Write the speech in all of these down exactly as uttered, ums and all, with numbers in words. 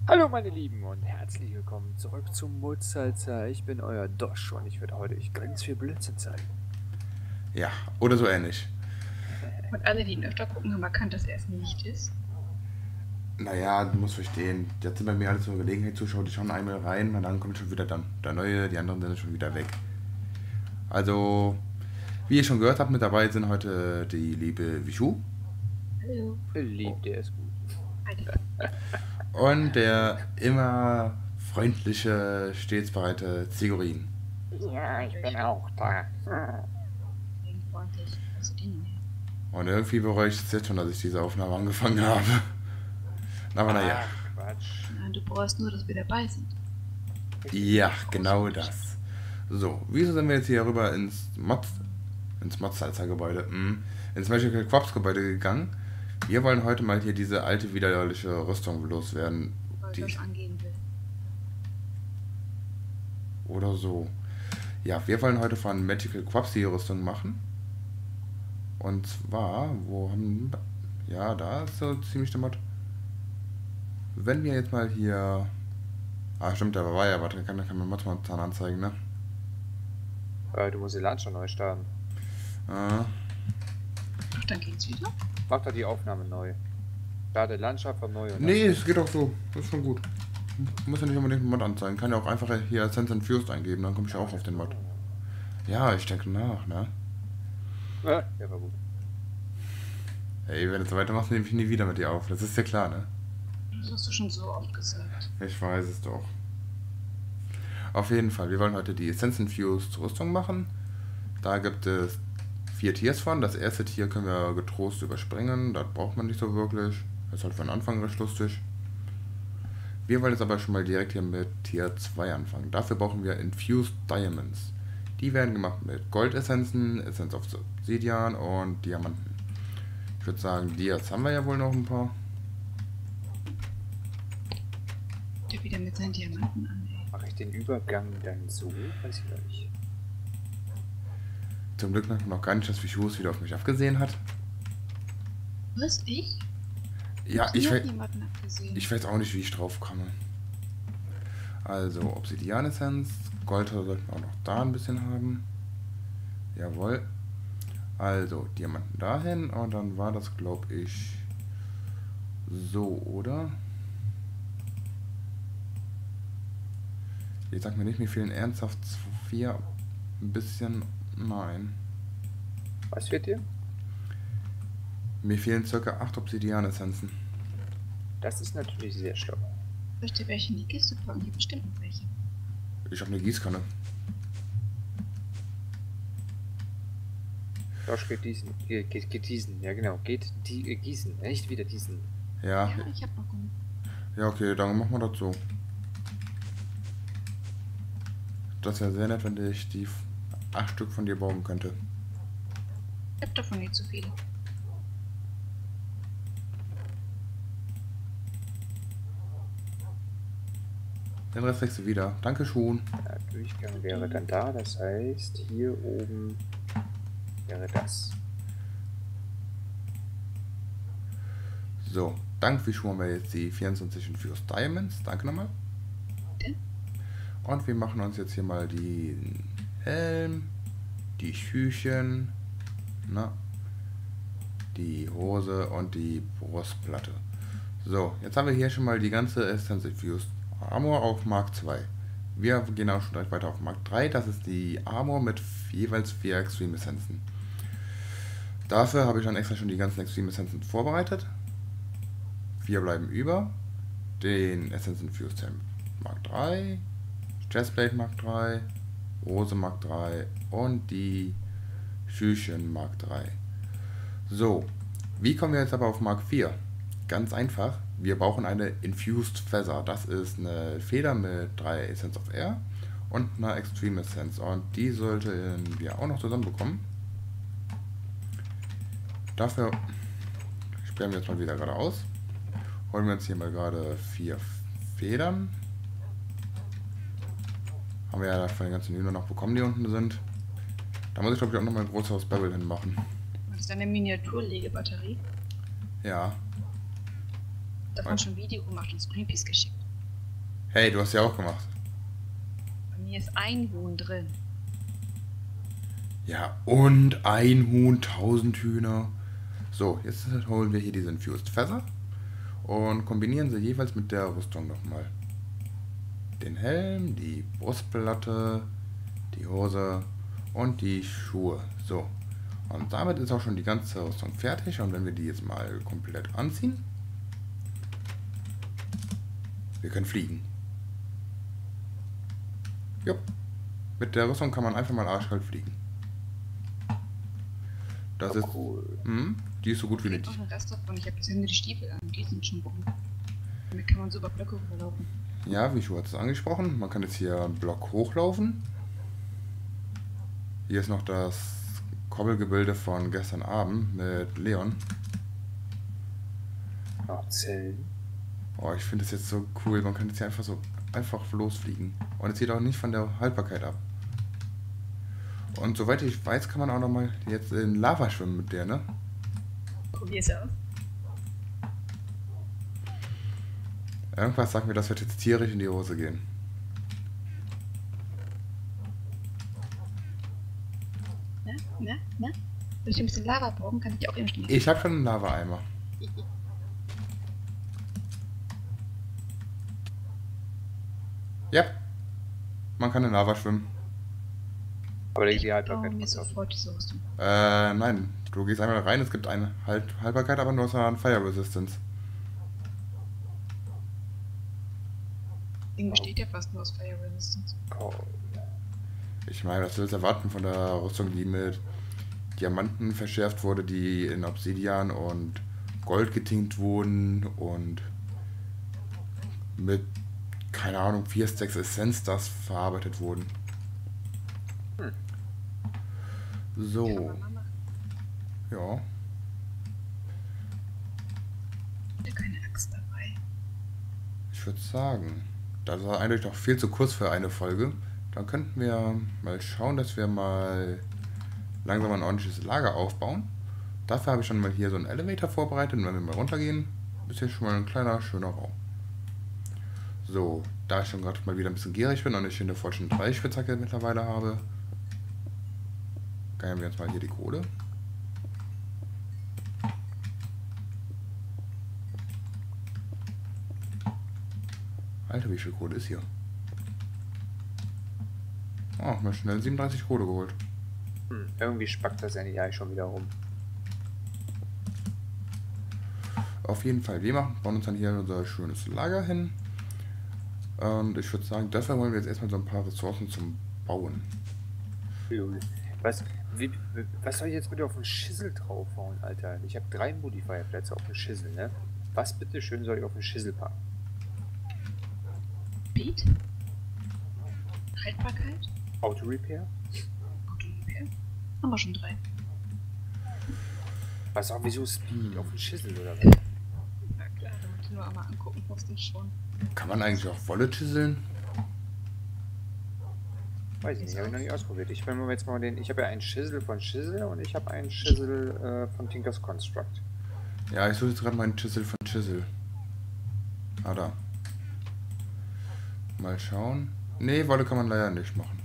Hallo meine Lieben und herzlich willkommen zurück zum Mutsalzer. Ich bin euer Dosch und ich werde heute euch ganz viel Blödsinn zeigen. Ja, oder so ähnlich. Und alle, die ihn öfter gucken, haben erkannt, dass er es nicht ist. Naja, du musst verstehen, jetzt sind bei mir alles so Gelegenheitszuschauer, die schauen einmal rein und dann kommt schon wieder dann der Neue, die anderen sind schon wieder weg. Also, wie ihr schon gehört habt, mit dabei sind heute die liebe Vishu Hallo. Beliebt, der ist gut. und der immer freundliche, stets bereite Zigorin. Ja, ich bin auch da. Deswegen freundlich. Also die nicht. Und irgendwie bereue ich es jetzt schon, dass ich diese Aufnahme angefangen habe. Aber naja. Ach, Quatsch. Nein, du brauchst nur, dass wir dabei sind. Ja, genau das. So, wieso sind wir jetzt hier rüber ins Mods, ins Mods-Salzer Gebäude, mm, ins Magical Crops Gebäude gegangen? Wir wollen heute mal hier diese alte, widerliche Rüstung loswerden. Weil Die ich das angehen will. oder so. Ja, wir wollen heute von Magical Crops die Rüstung machen. Und zwar, wo haben. Ja, da ist so ziemlich der Mod. Wenn wir jetzt mal hier. Ah, stimmt, da war ja, warte, kann, kann man Mods mal Zahn anzeigen, ne? Äh, du musst den Launcher neu starten. Äh, Ach, dann geht's wieder. Mach doch die Aufnahme neu. Starte Landschaft von neu. Und nee, es geht auch so. Das ist schon gut. Muss ja nicht unbedingt einen Mod anzeigen. Kann ja auch einfach hier Sense and Fused eingeben, dann komme ich ja auch auf den Mod. Ja, ich denke nach, ne? dann... Äh, der war gut. Ey, wenn du so weitermachst, nehme ich nie wieder mit dir auf. Das ist ja klar, ne? Das hast du schon so oft gesagt. Ich weiß es doch. Auf jeden Fall, wir wollen heute die Sense and Fused Rüstung machen. Da gibt es vier Tiers von. Das erste Tier können wir getrost überspringen. Das braucht man nicht so wirklich. Das ist halt für den Anfang recht lustig. Wir wollen jetzt aber schon mal direkt hier mit Tier zwei anfangen. Dafür brauchen wir Infused Diamonds. Die werden gemacht mit Goldessenzen, Essence of Obsidian und Diamanten. Ich würde sagen, Dias haben wir ja wohl noch ein paar. Der wieder mit seinen Diamanten an, ey. Mache ich den Übergang dann so? Weiß ich gar nicht. Zum Glück noch gar nicht, dass Fischus wieder auf mich abgesehen hat. Was? Ich? Ja, hab ich, nie we jemanden abgesehen. ich weiß auch nicht, wie ich drauf komme. Also, Obsidian-Essenz. Gold sollten wir auch noch da ein bisschen haben. Jawohl. Also, Diamanten dahin. Und dann war das, glaube ich, so, oder? Ich sag mir nicht, mir fehlen ernsthaft vier. Ein bisschen. Nein. Was fehlt dir? Mir fehlen circa acht Obsidian-Essenzen. Das ist natürlich sehr schlau. Soll ich dir welche in die Kiste packen? Hier bestimmt noch welche. Ich habe eine Gießkanne. Josh geht diesen. Geht, geht, geht diesen. Ja genau. Geht die äh, gießen. Nicht wieder diesen. Ja. Ja, ich hab noch genug. Ja, okay, dann machen wir das so. Das wäre sehr nett, wenn ich die acht Stück von dir bauen könnte. Ich hab davon nicht so viele. Den Rest kriegst du wieder. Danke schon. Der Durchgang wäre dann da. Das heißt, hier oben wäre das. So, dank wie schon haben wir jetzt die vierundzwanzig Infused Diamonds. Danke nochmal. Bitte? Und wir machen uns jetzt hier mal den Helm, die Schüchen, na, die Hose und die Brustplatte. So, jetzt haben wir hier schon mal die ganze Essence Infused Armor auf Mark zwei. Wir gehen auch schon direkt weiter auf Mark drei. Das ist die Armor mit jeweils vier Extreme Essenzen. Dafür habe ich dann extra schon die ganzen Extreme Essenzen vorbereitet. Vier bleiben über. Den Essence Infused Helm Mark drei, Chestplate Mark drei, Rose Mark drei und die Schüchen Mark drei. So, wie kommen wir jetzt aber auf Mark vier? Ganz einfach, wir brauchen eine Infused Feather. Das ist eine Feder mit drei Essence of Air und einer Extreme Essence. Und die sollten wir auch noch zusammenbekommen. Dafür sperren wir jetzt mal wieder geradeaus. Holen wir uns hier mal gerade vier Federn. Haben wir ja von den ganzen Hühnern noch bekommen, die unten sind. Da muss ich glaube ich auch noch mal ein größeres Barrel hinmachen. Das ist eine Miniaturlegebatterie. Ja. Davon schon ein Video gemacht und Greenpeace geschickt. Hey, du hast ja auch gemacht. Bei mir ist ein Huhn drin. Ja, und ein Huhn, tausend Hühner. So, jetzt holen wir hier diese Infused Feather und kombinieren sie jeweils mit der Rüstung nochmal. Den Helm, die Brustplatte, die Hose und die Schuhe. So, und damit ist auch schon die ganze Rüstung fertig. Und wenn wir die jetzt mal komplett anziehen, wir können fliegen. Jupp, mit der Rüstung kann man einfach mal arschkalt fliegen. Das Oh, ist, cool. mh, die ist so gut wie Ich nicht. habe noch einen Rest davon. Ich habe bisher nur die Stiefel an. Die sind schon rum. Damit kann man so über Blöcke rüberlaufen. Ja, wie Schuh hat es angesprochen. Man kann jetzt hier einen Block hochlaufen. Hier ist noch das Kobbelgebilde von gestern Abend mit Leon. Noch Zellen. Oh, ich finde das jetzt so cool. Man kann jetzt hier einfach so einfach losfliegen. Und es geht auch nicht von der Haltbarkeit ab. Und soweit ich weiß, kann man auch noch mal jetzt in Lava schwimmen mit der, ne? Probier's aus. Irgendwas sagt mir, das wird jetzt tierisch in die Hose gehen. Na, na, na? Wenn ich ein bisschen Lava brauchen, kann ich die auch im Stiefel. Ich habe schon einen Lava-Eimer. Ja. Man kann in Lava schwimmen. Aber die Oh, Haltbarkeit mir muss auf. sofort diese Rüstung. Äh, nein. Du gehst einmal rein, es gibt eine halt Haltbarkeit, aber nur an Fire Resistance. Ding besteht ja fast nur aus Fire Resistance. Cool. Ich meine, was willst du erwarten von der Rüstung, die mit Diamanten verschärft wurde, die in Obsidian und Gold getinkt wurden und mit, keine Ahnung, vier Stacks Essenz das verarbeitet wurden. Hm. Kann So, man mal machen. ja. Ich hab keine Axt dabei. Ich würde sagen, das war eindeutig noch viel zu kurz für eine Folge. Dann könnten wir mal schauen, dass wir mal langsam ein ordentliches Lager aufbauen. Dafür habe ich schon mal hier so einen Elevator vorbereitet. Und wenn wir mal runtergehen, ist hier schon mal ein kleiner, schöner Raum. So, da ich schon gerade mal wieder ein bisschen gierig bin und ich eine Fortune drei Spitzhacke mittlerweile habe, geiern wir uns mal hier die Kohle. Alter, wie viel Kohle ist hier? Oh, mal schnell siebenunddreißig Kohle geholt. Hm. Irgendwie spackt das N I schon wieder rum. Auf jeden Fall, wir machen, bauen uns dann hier unser schönes Lager hin. Und ich würde sagen, dafür wollen wir jetzt erstmal so ein paar Ressourcen zum Bauen. Was, wie, was soll ich jetzt bitte auf den Schissel draufhauen, Alter? Ich habe drei Modifier-Plätze auf den Schissel, ne? Was bitte schön soll ich auf den Schissel packen? Speed? Haltbarkeit? Auto-Repair? Auto-Repair? Haben wir schon drei. Was auch, wieso Speed auf den Schissel oder was? Na klar, damit du nur einmal angucken musst und schon. Kann man eigentlich auch Wolle chiseln? Weiß ich nicht, habe ich noch nicht ausprobiert. Ich will mir jetzt mal den. Ich habe ja einen Schissel von Schissel und ich habe einen Schissel äh, von Tinkers Construct. Ja, ich suche jetzt gerade meinen Chisel von Chisel. Ah, da. Mal schauen. Nee, Wolle kann man leider nicht machen.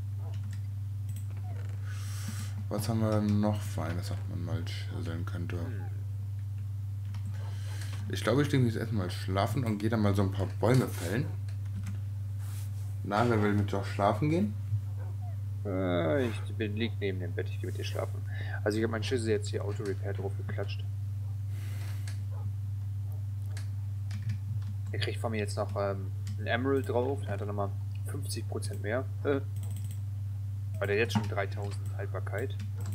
Was haben wir denn noch für eines, was man mal chiseln könnte? Hm. Ich glaube, ich lege mich jetzt erstmal schlafen und gehe dann mal so ein paar Bäume fällen. Na, wer will mit dir schlafen gehen? Äh, ich bin, lieg neben dem Bett, ich gehe mit dir schlafen. Also ich habe meinen Schissel jetzt hier Auto-Repair drauf geklatscht. Er kriegt von mir jetzt noch ähm, ein Emerald drauf, dann hat er nochmal fünfzig Prozent mehr. Äh, weil der jetzt schon dreitausend Haltbarkeit.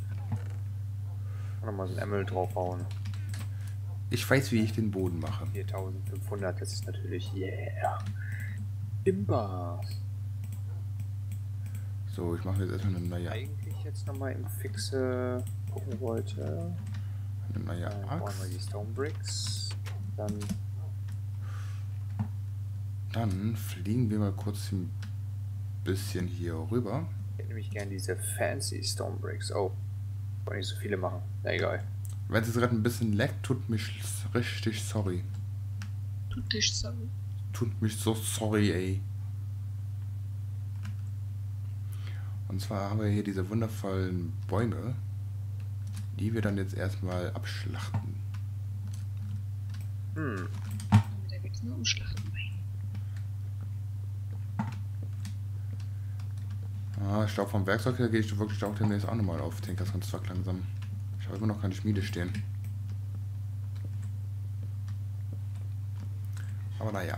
Und nochmal so ein Emerald draufhauen. Ich weiß, wie ich den Boden mache. viertausendfünfhundert, das ist natürlich, yeah. Imba. So, ich mache jetzt erstmal eine neue, Eigentlich jetzt nochmal im Fixe gucken wollte. eine neue Dann brauchen wir Axt. die Stone Bricks. Dann Dann fliegen wir mal kurz ein bisschen hier rüber. ich hätte nämlich gerne diese fancy Stone Bricks. Oh, wollte nicht so viele machen. Na egal. Wenn es jetzt gerade ein bisschen leckt, tut mich richtig sorry. Tut dich sorry. tut mich so sorry, ey. Und zwar haben wir hier diese wundervollen Bäume, die wir dann jetzt erstmal abschlachten. Hm. Da geht es nur um Schlachten bei ihm. Ah, ich glaube, vom Werkzeug her gehe ich wirklich auch demnächst auch nochmal auf Tinkers Construct langsam. Ich habe immer noch keine Schmiede stehen. Aber naja.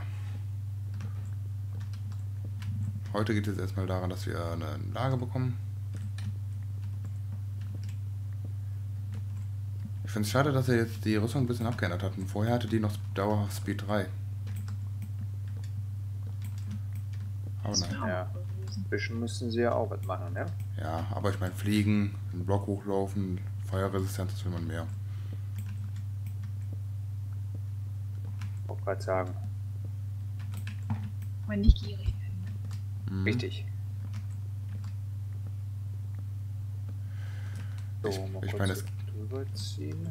Heute geht es erstmal daran, dass wir eine Lage bekommen. Ich finde es schade, dass er jetzt die Rüstung ein bisschen abgeändert hat. Und vorher hatte die noch dauerhaft Speed drei. Aber Das nein. wäre auch Ja. cool gewesen. Ein bisschen müssen sie ja auch was machen, ne? Ja, aber ich meine, fliegen, einen Block hochlaufen, Feuerresistenz, das will man mehr. Ich wollte gerade sagen. Aber nicht gierig werden. Ne? Mhm. Richtig. So, Ich- mal ich kurz meine, es- drüber ziehen.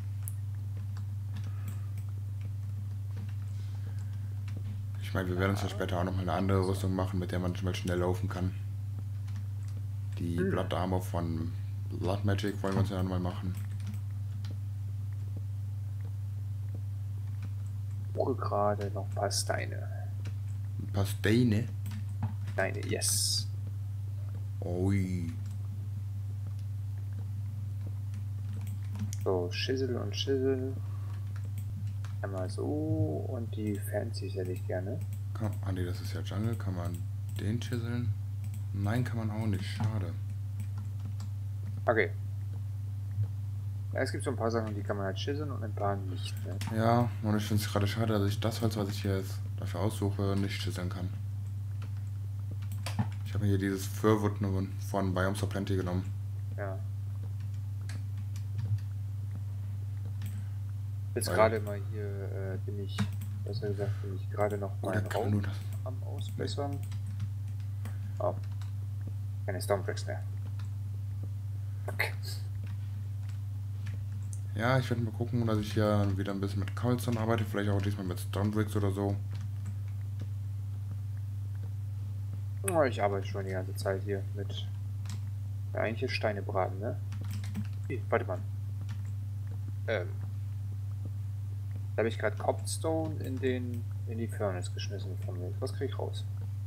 Ich meine, wir werden uns ja später auch nochmal eine andere Rüstung machen, mit der man mal schnell laufen kann. Die Hm. Blood Armor von Blood Magic wollen wir uns ja nochmal machen. Suche gerade noch ein paar Steine. Ein paar Steine. Steine, yes. Ui. So, Schissel und Schissel. Einmal so und die Fancies hätte ich gerne. Kann, ah ne, das ist ja Jungle. Kann man den chiseln? Nein, kann man auch nicht. Schade. Okay. Ja, es gibt so ein paar Sachen, die kann man halt schizzeln und ein paar nicht. Ne? Ja, und ich finde es gerade schade, dass ich das Holz, was ich hier jetzt dafür aussuche, nicht chiseln kann. Ich habe mir hier dieses Furwood nur von Biomes of Plenty genommen. Ja. Jetzt Weil- gerade mal hier äh, bin ich, besser gesagt, bin ich gerade noch Oder meinen kann man nur Raum das? am Ausbessern. Oh. Keine Stonebricks mehr. Okay. Ja, ich werde mal gucken, dass ich hier wieder ein bisschen mit Cobblestone arbeite, vielleicht auch diesmal mit Stonebricks oder so. Oh, ich arbeite schon die ganze Zeit hier mit. Ja, eigentlich ist Steine braten, ne? Hey, warte mal. Ähm. Da habe ich gerade Cobblestone in den in die Furnace geschmissen von mir. Was kriege ich raus?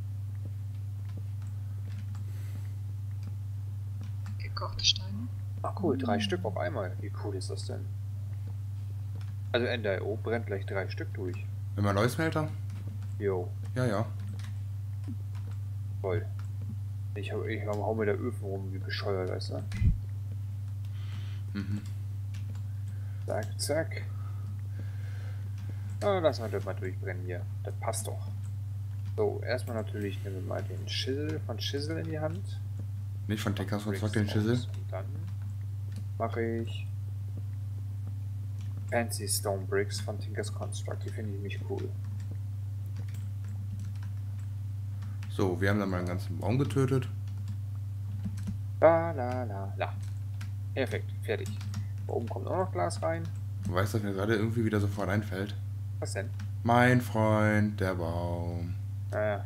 Gekochte Steine. Ach cool, drei Stück auf einmal. Wie cool ist das denn? Also N D I O brennt gleich drei Stück durch. Wenn man neues Smelter? Jo, Ja, ja. toll. Ich, hau- ich hau mir da Öfen rum wie bescheuert, weißt du? Mhm. Zack, zack. Ah, lassen wir das mal durchbrennen hier. Das passt doch. So, erstmal natürlich nehmen wir mal den Schissel von Schissel in die Hand. Nicht von Tinkers Bricks Construct den Chisel. raus. Und dann mache ich Fancy Stone Bricks von Tinkers Construct. Die finde ich mich cool. So, wir haben dann mal einen ganzen Baum getötet. La la la la. Perfekt, fertig. Da oben kommt auch noch Glas rein. Weißt du, was mir gerade irgendwie wieder sofort einfällt? Was denn? Mein Freund, der Baum. Ah,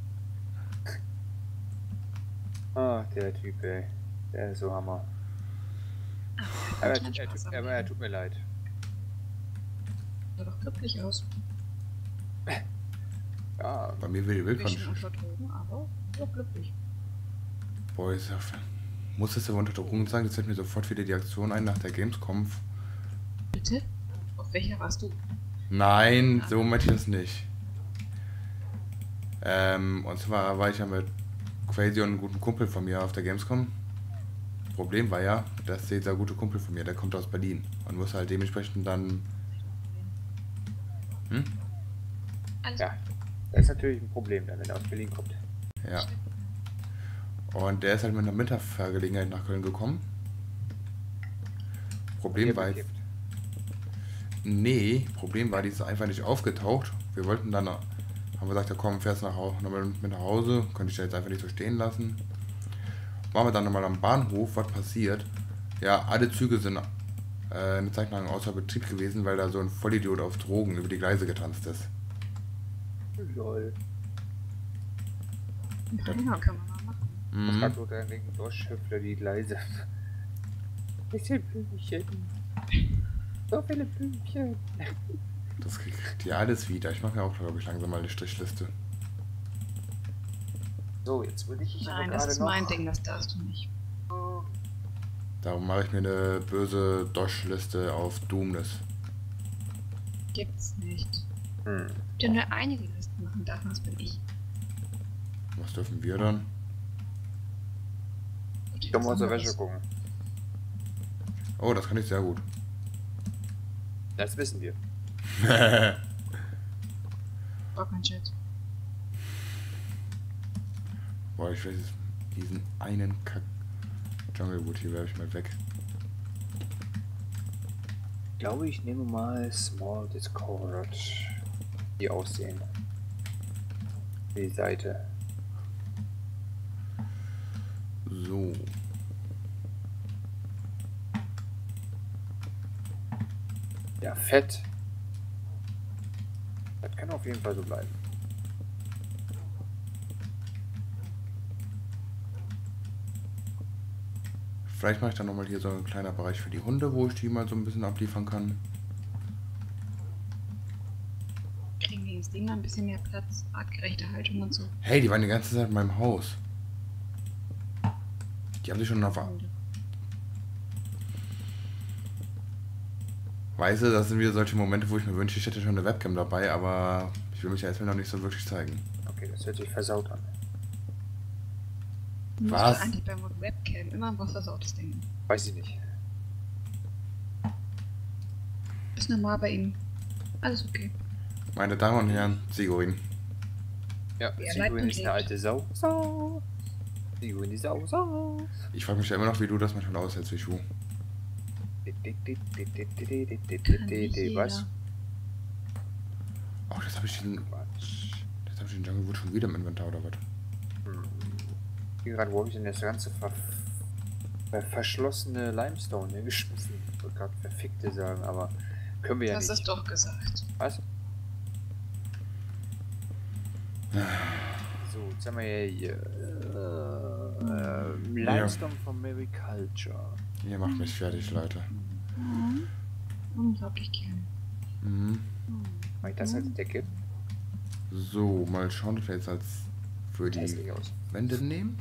ah der Typ, ey. Der ist so Hammer. Aber er, Kein er, Spaß am er, er, er Leben. tut mir leid. Sah doch glücklich aus. Ja, Bei mir will, will Ein bisschen von. unter Drogen, aber doch glücklich. Boah, ist ja. Muss das ja unter Drogen sagen? Jetzt fällt mir sofort wieder die Aktion ein nach der Gamescom. Bitte? Auf welcher warst du? Nein, so meinte ich das nicht. Ähm, und zwar war ich ja mit Crazy und einem guten Kumpel von mir auf der Gamescom. Problem war ja, dass dieser gute Kumpel von mir, der kommt aus Berlin und muss halt dementsprechend dann. Hm? Alles ja. Das ist natürlich ein Problem, dann, wenn er aus Berlin kommt. Ja. Und der ist halt mit einer Mittagsfahrgelegenheit nach Köln gekommen. Problem Hier war jetzt. bekippt. Nee, Problem war, die ist einfach nicht aufgetaucht. Wir wollten dann, haben wir gesagt, ja komm, fährst nach, Hau- nochmal mit nach Hause, könnte ich da jetzt einfach nicht so stehen lassen. Waren wir dann nochmal am Bahnhof, was passiert? Ja, alle Züge sind äh, eine Zeit lang außer Betrieb gewesen, weil da so ein Vollidiot auf Drogen über die Gleise getanzt ist. Lol. Ja, genau, kann man mal machen. Was Mhm. hat so dein wegen Dorschhüpfler die leise? Ich sehe Blümchen. So viele Blümchen. Das kriegt ihr alles wieder. Ich mache mir auch, glaube ich, langsam mal eine Strichliste. So, jetzt würde ich ich Nein, aber das gerade ist noch. mein Ding, das darfst du nicht. Darum mache ich mir eine böse Dosh-Liste auf Doomness. Gibt's nicht. Hm. Der nur einige Listen machen darf, das bin ich. Was dürfen wir dann? Ich kann mal aus der Wäsche gucken. Oh, das kann ich sehr gut. Das wissen wir. Braucht kein Chat. Boah, ich weiß jetzt, diesen einen Kack Junglewood hier werfe ich mal weg. Ich glaube, ich nehme mal Small Discord. Die aussehen. Die Seite. So. Ja, fett. Das kann auf jeden Fall so bleiben. Vielleicht mache ich dann nochmal hier so ein kleiner Bereich für die Hunde, wo ich die mal so ein bisschen abliefern kann. Kriegen die ins Ding mal ein bisschen mehr Platz, artgerechte Haltung und so. Hey, die waren die ganze Zeit in meinem Haus. Die haben sich schon auf... Weißt du, das sind wieder solche Momente, wo ich mir wünsche, ich hätte schon eine Webcam dabei, aber ich will mich ja erstmal noch nicht so wirklich zeigen. Okay, das hört sich versaut an. Du musst Was? doch eigentlich beim Webcam immer was versautes denken. Weiß ich nicht. Ist normal bei ihm. Alles okay. Meine Damen und Herren, Sigurin. Ja, Ja, Sigurin leid ist eine alte Sau. Sau. Sigurin die Sau. Sau. Ich frage mich ja immer noch, wie du das manchmal aushältst, wie Schuh. Was? Ach, jetzt habe ich den... Quatsch. Jetzt habe ich den Junglewood schon wieder im Inventar oder was? Hm. Hier gerade, wo habe ich denn das ganze ver ver verschlossene Limestone hier geschmissen? Ich wollte gerade verfickte sagen, aber können wir ja Du hast nicht. es doch gesagt. Was? So, jetzt haben wir ja hier äh, äh, Limestone von Mary Culture. Ihr macht mich fertig, Leute. Mhm. Unglaublich gern. Mhm. Mach ich das als Decke? So, mal schauen, ob wir jetzt als für die Hässlich aus. Wände nehmen.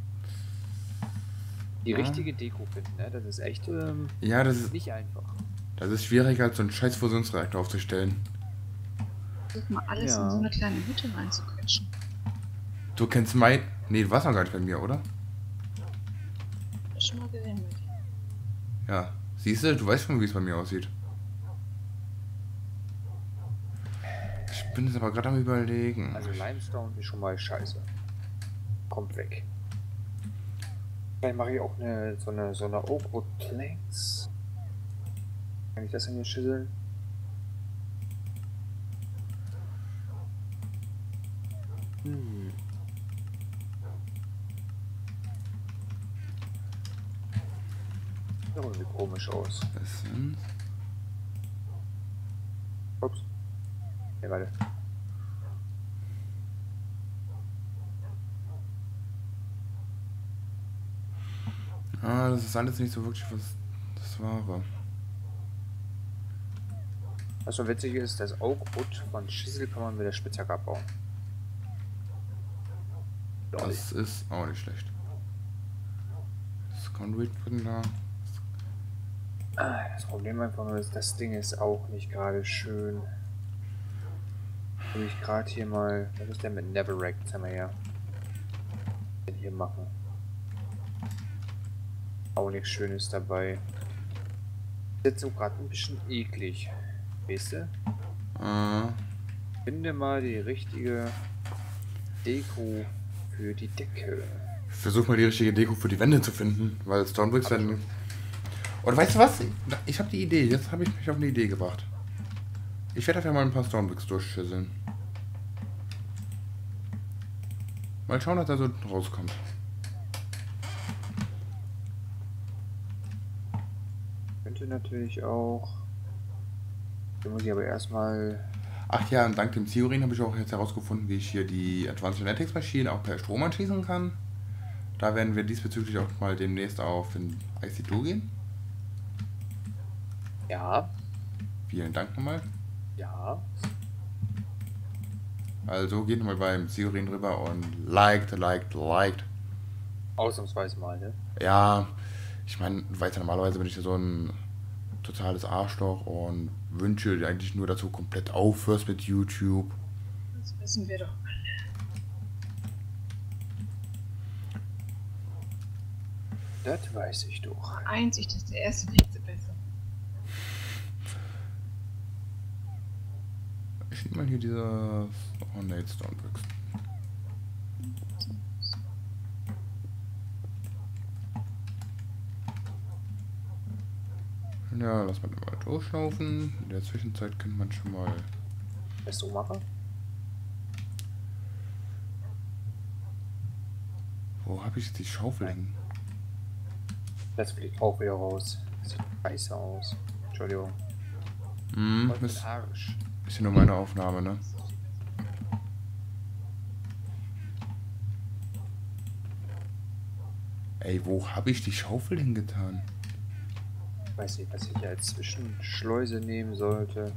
Die Ah. richtige Deko finden, ne? Das ist echt ähm, Ja, das ist, nicht einfach. das ist schwieriger, als so einen scheiß Fusionsreaktor aufzustellen. Versuch mal alles Ja. in so eine kleine Hütte reinzuquetschen. Du kennst mein... Nee, du warst noch gar nicht bei mir, oder? Das ist schon mal gesehen mit. Ja. Siehst du, du weißt schon, wie es bei mir aussieht. Ich bin jetzt aber gerade am Überlegen. Also Limestone ist schon mal scheiße. Kommt weg. Vielleicht mache ich auch eine so eine so eine Oakwood Planks. Kann ich das in hier schüsseln? Hm. Sieht irgendwie komisch aus. Das sind... Ups. Ne, warte. Ah, das ist alles nicht so wirklich was das Wahre. Was so witzig ist, das Oakwood von Schissel kann man mit der Spitzhacke abbauen. Lol. Das ist auch nicht schlecht. Das Conduit drin da. Ah, das Problem einfach nur ist, das Ding ist auch nicht gerade schön. Will ich gerade hier mal, was ist denn mit Netherrack? Jetzt haben wir ja. Den hier machen. Auch nichts Schönes dabei. Ist jetzt so gerade ein bisschen eklig. Weißt du? Ah, Finde mal die richtige Deko für die Decke. ich versuche mal die richtige Deko für die Wände zu finden, weil Stonebricks werden... Und weißt du was? Ich habe die Idee. Jetzt habe ich mich auf eine Idee gebracht. Ich werde dafür mal ein paar Stonebricks durchschüsseln. Mal schauen, was da so rauskommt. Könnte natürlich auch. Da muss ich aber erstmal. Ach ja, und dank dem Theorien habe ich auch jetzt herausgefunden, wie ich hier die Advanced Genetics Maschinen auch per Strom anschließen kann. Da werden wir diesbezüglich auch mal demnächst auf in I C zwei gehen. Ja, Vielen Dank nochmal. ja. Also geht nochmal beim Theorien rüber und liked, liked, liked. Ausnahmsweise mal, ne? Ja, ich meine, du weißt ja, normalerweise bin ich ja so ein totales Arschloch und wünsche dir eigentlich nur dazu komplett aufhörst mit YouTube. Das wissen wir doch. Das weiß ich doch. Einzig, dass der erste Weg so besser. Ich nehme mal hier diese Ornate Stonebricks. Ja, lass mal mal durchlaufen. In der Zwischenzeit könnte man schon mal. Weißt du, machen? Wo habe ich jetzt die Schaufel hin? Das fliegt auch wieder raus. Sieht scheiße aus. Entschuldigung. Hm, Voll ist, für den Arsch. ist ja nur meine Aufnahme, ne? Ey, wo habe ich die Schaufel hingetan? Ich weiß nicht, was ich hier als Zwischenschleuse nehmen sollte.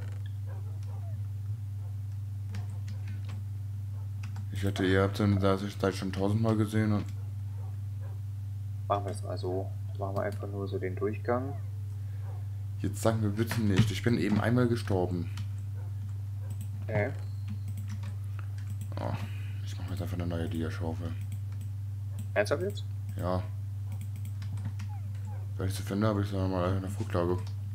Ich hatte, ihr habt in der Zwischenzeit schon tausendmal gesehen und. Machen wir es mal so. Machen wir einfach nur so den Durchgang. Jetzt sagen wir bitte nicht. Ich bin eben einmal gestorben. Okay. Oh, ich mache jetzt einfach eine neue Dia-Schaufel. Ernsthaft jetzt? Ja. Wenn ich sie finde, habe ich sie mal in der Fruchtlage.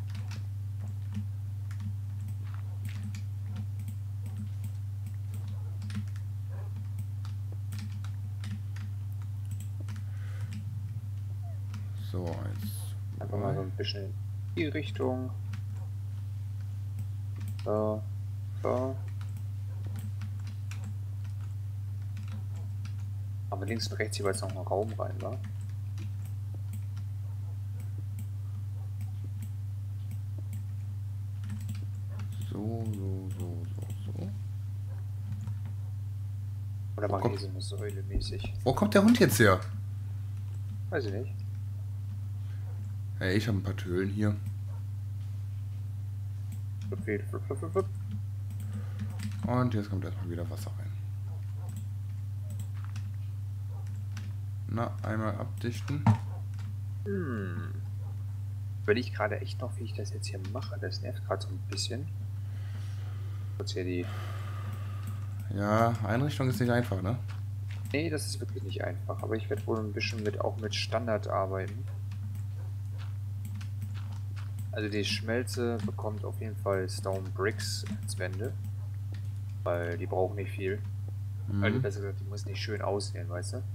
So, eins. Einfach mal so ein bisschen in die Richtung. So. So. Aber links und rechts jeweils noch ein Raum rein, wa? So, so, so, so, so. Oder Wo mache kommt- ich so eine Säule mäßig? Wo kommt der Hund jetzt her? Weiß ich nicht. Hey, ich habe ein paar Tölen hier. Flup, flup, flup, flup, flup. Und jetzt kommt erstmal wieder Wasser rein. Na, einmal abdichten. Hm. Will ich gerade echt noch, wie ich das jetzt hier mache. Das nervt gerade so ein bisschen. Kurz hier die. Ja, Einrichtung ist nicht einfach, ne? Nee, das ist wirklich nicht einfach. Aber ich werde wohl ein bisschen mit auch mit Standard arbeiten. Also die Schmelze bekommt auf jeden Fall Stone Bricks als Wände. Weil die brauchen nicht viel. Also Mhm. besser gesagt, die muss nicht schön aussehen, weißt du?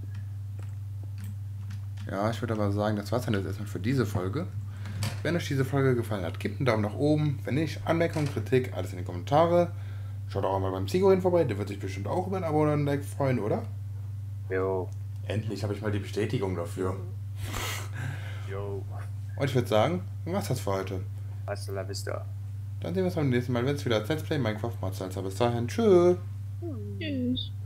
Ja, ich würde aber sagen, das war's dann jetzt erstmal für diese Folge. Wenn euch diese Folge gefallen hat, gebt einen Daumen nach oben. Wenn nicht, Anmerkungen, Kritik, alles in die Kommentare. Schaut auch mal beim Zigorin vorbei, der wird sich bestimmt auch über ein Abo und ein Like freuen, oder? Jo. Endlich habe ich mal die Bestätigung dafür. Jo. Und ich würde sagen, was das für heute? Hasta la vista. Dann sehen wir uns beim nächsten Mal, wenn es wieder als Let's Play Minecraft Monster ist. Bis dahin, tschüss. Tschüss.